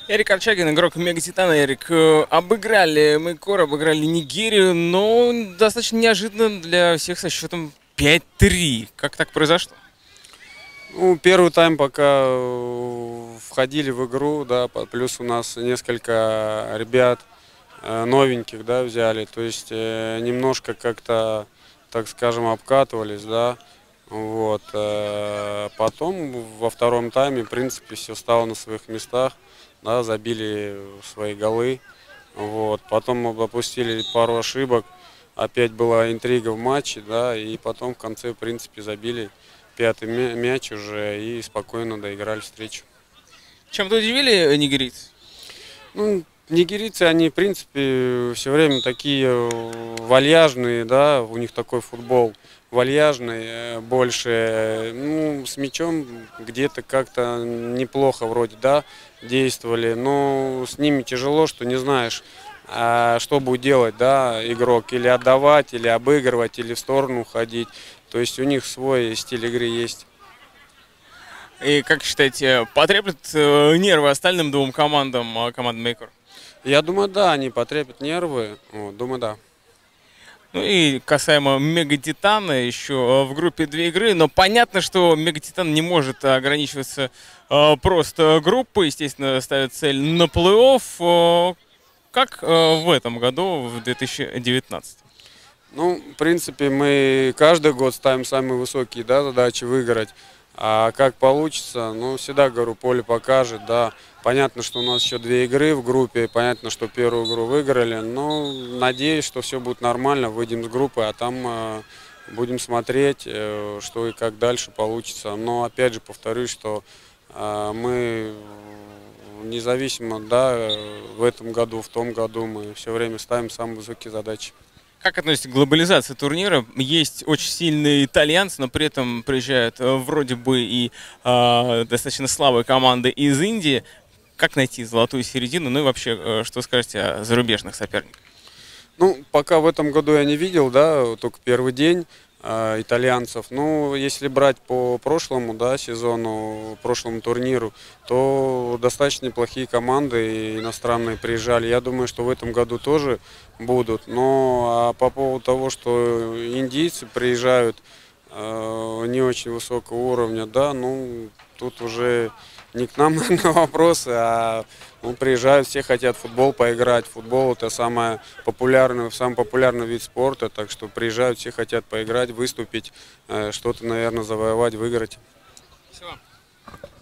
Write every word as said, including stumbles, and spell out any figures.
Эрик Арчагин, игрок Мегатитана. Эрик, э, обыграли Майкор, обыграли Нигерию, но достаточно неожиданно для всех со счетом пять три. Как так произошло? Ну, первый тайм пока э, входили в игру, да, по- плюс у нас несколько ребят э, новеньких, да, взяли, то есть э, немножко как-то, так скажем, обкатывались, да, вот. э, Потом во втором тайме, в принципе, все стало на своих местах, да, забили свои голы, вот. Потом мы допустили пару ошибок, опять была интрига в матче, да, и потом в конце, в принципе, забили пятый мя- мяч уже и спокойно доиграли встречу. Чем-то удивили нигерийцы? Ну, нигерийцы, они, в принципе, все время такие э, вальяжные, да, у них такой футбол вальяжный, э, больше, э, ну, с мячом где-то как-то неплохо вроде, да, действовали, но с ними тяжело, что не знаешь, а что будет делать, да, игрок, или отдавать, или обыгрывать, или в сторону уходить, то есть у них свой стиль игры есть. И как считаете, потреплет э, нервы остальным двум командам, э, команды Майкор? Я думаю, да, они потрепят нервы, вот, думаю, да. Ну и касаемо Мегатитана, еще э, в группе две игры, но понятно, что Мегатитан не может ограничиваться э, просто группой, естественно, ставит цель на плей-офф, э, как э, в этом году, в две тысячи девятнадцатом. Ну, в принципе, мы каждый год ставим самые высокие, да, задачи выиграть. А как получится, ну, всегда, говорю, поле покажет, да. Понятно, что у нас еще две игры в группе, понятно, что первую игру выиграли, но надеюсь, что все будет нормально, выйдем с группы, а там э, будем смотреть, э, что и как дальше получится. Но, опять же, повторюсь, что э, мы независимо, да, э, в этом году, в том году мы все время ставим самые высокие задачи. Как относитесь к глобализации турнира? Есть очень сильные итальянцы, но при этом приезжают э, вроде бы и э, достаточно слабые команды из Индии. Как найти золотую середину? Ну и вообще, э, что скажете о зарубежных соперниках? Ну, пока в этом году я не видел, да, только первый день э, итальянцев. Ну, если брать по прошлому, да, сезону, прошлому турниру, то достаточно неплохие команды иностранные приезжали. Я думаю, что в этом году тоже будут. Но а по поводу того, что индийцы приезжают э, не очень высокого уровня, да, ну, тут уже не к нам на вопросы, а ну, приезжают, все хотят в футбол поиграть. Футбол это самый популярный, самый популярный вид спорта, так что приезжают, все хотят поиграть, выступить, э, что-то, наверное, завоевать, выиграть. Спасибо.